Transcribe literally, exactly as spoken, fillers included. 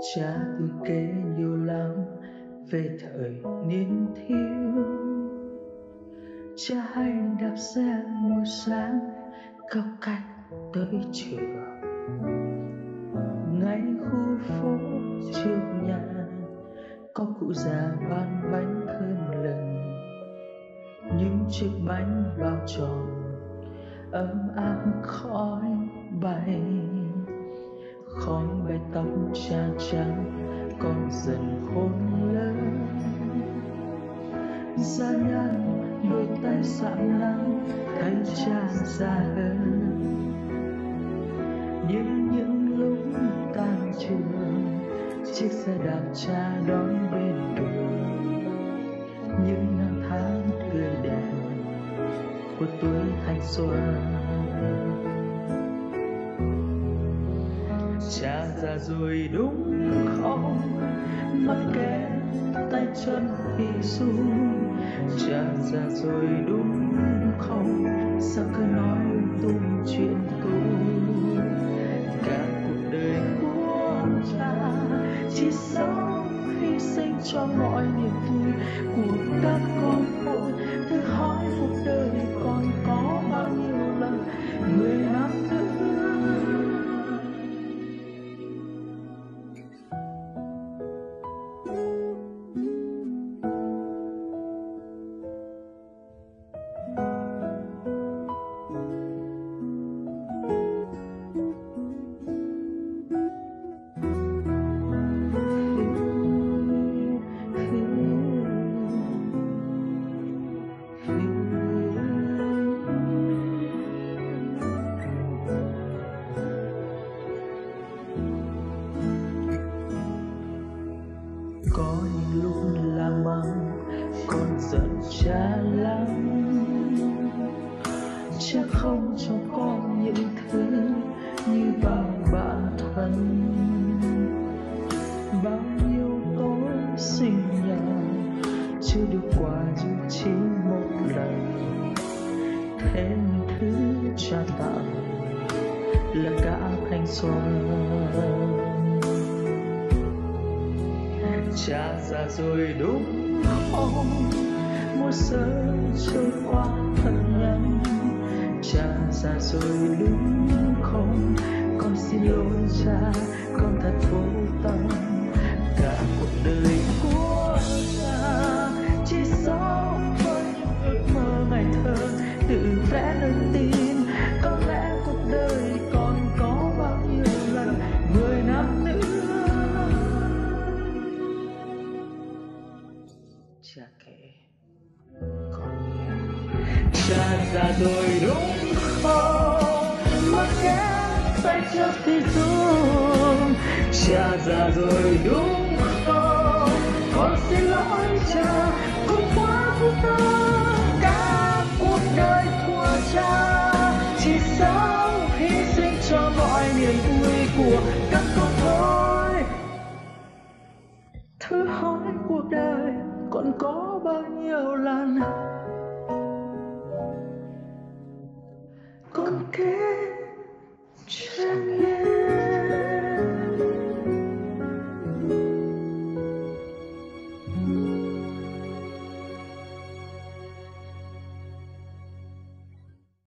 Cha từng kể nhiều lắm về thời niên thiếu. Cha hay đạp xe mỗi sáng cao cách tới trường. Ngay khu phố trước nhà có cụ già bán bánh thơm lừng, những chiếc bánh bao tròn ấm áp khói bay. Khói bay tóc cha trắng còn dần khôn lớn. Gia nhân đôi tay sạm nắng thấy cha già hơn. Nhưng những lúc tan trường, chiếc xe đạp cha đón bên đường. Những năm tháng tươi đẹp của tuổi thanh xuân. Cha già rồi đúng không, mắt kẽ tay chân thì run. Cha già rồi đúng không, sao cứ nói tung chuyện cũ. Cả cuộc đời của cha chỉ sống hy sinh cho mọi niềm vui của các con thôi. Thử hỏi cuộc đời còn có bao nhiêu lần mười năm nữa. Có những lúc la mắng con giận cha lắm. Cha không cho con những thứ như bao bạn thân. Bao nhiêu tối sinh nhật chưa được quà dù chỉ một lần. Thế thứ cha tặng là cả thanh xuân. Cha già rồi đúng không, mùa xuân trôi qua thật nhanh. Cha già rồi đúng không, con xin lỗi cha, con thật vô tâm. Cả cuộc đời của cha chỉ sống với những ước mơ ngày thơ tự vẽ nên tin. Có lẽ cuộc đời còn có bao nhiêu lần mười năm nữa. Cha kể con nghe. Cha già rồi đúng không, mắt kẽ tay chân thì run. Cha già rồi đúng không, con xin lỗi cha, cũng quá vô tâm. Cả cuộc đời của cha chỉ sống hy sinh cho mọi niềm vui của các con thôi. Thử hỏi cuộc đời còn có bao nhiêu lần con kể